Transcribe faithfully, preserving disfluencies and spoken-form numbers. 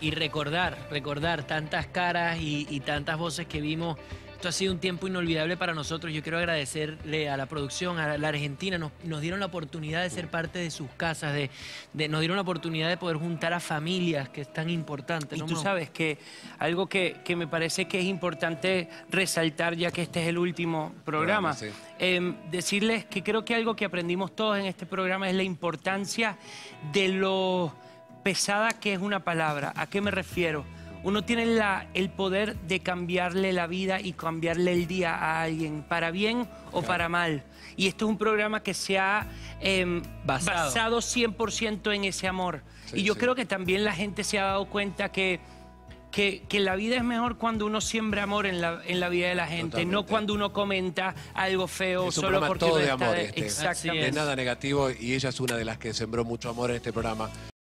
y recordar, recordar tantas caras y, y tantas voces que vimos. Esto ha sido un tiempo inolvidable para nosotros. Yo quiero agradecerle a la producción, a la Argentina. Nos, nos dieron la oportunidad de ser parte de sus casas, de, de, nos dieron la oportunidad de poder juntar a familias, que es tan importante. Y ¿no, tú Mau? sabes que algo que, que me parece que es importante resaltar, ya que este es el último programa, Programa, sí. eh, decirles que creo que algo que aprendimos todos en este programa es la importancia de lo pesada que es una palabra. ¿A qué me refiero? Uno tiene la, el poder de cambiarle la vida y cambiarle el día a alguien, para bien o para mal. Y esto es un programa que se ha eh, Basado. basado cien por ciento en ese amor. Sí, y yo sí. creo que también la gente se ha dado cuenta que, que, que la vida es mejor cuando uno siembra amor en la, en la vida de la gente, Totalmente. no cuando uno comenta algo feo Es un solo programa porque todo uno de está amor de- este. Exactamente. De nada negativo, y ella es una de las que sembró mucho amor en este programa.